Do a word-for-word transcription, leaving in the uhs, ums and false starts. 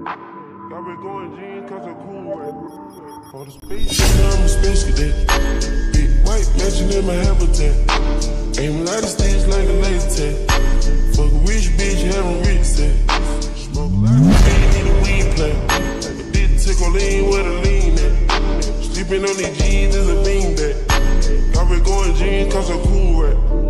Got me going jeans cause I'm cool right. For the space, I'm a space cadet. Big white mansion in my habitat. Aim a lot of sticks like a laser tag. Fuck a rich bitch, having rich set. Smoke a lot of weed, need a weed plant. A bitch tickle lean where the lean at. Sleeping on these G's is a beanbag. Got me going jeans cause I'm cool right.